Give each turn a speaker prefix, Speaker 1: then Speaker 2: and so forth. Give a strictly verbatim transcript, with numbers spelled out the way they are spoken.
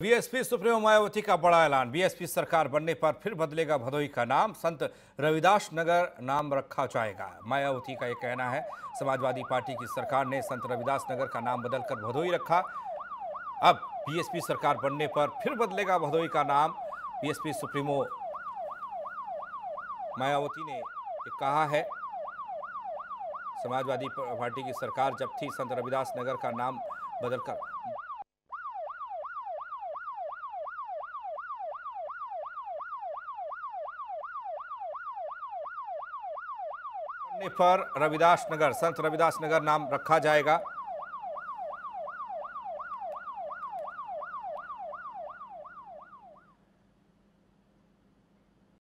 Speaker 1: BSP supremo Mayawati का बड़ा ऐलान। बीएसपी सरकार बनने पर फिर बदलेगा भदोही का नाम, संत रविदास नगर नाम रखा जाएगा। मायावती का यह कहना है। समाजवादी पार्टी की सरकार ने संत रविदास नगर का नाम बदलकर भदोही रखा। अब बीएसपी सरकार बनने पर फिर बदलेगा भदोही का नाम। बीएसपी सुप्रीमो मायावती ने कहा है। समाजवादी पार्टी की सरकार जब थी, संत रविदास नगर का नाम बदलकर पर रविदास नगर, संत रविदास नगर नाम रखा जाएगा।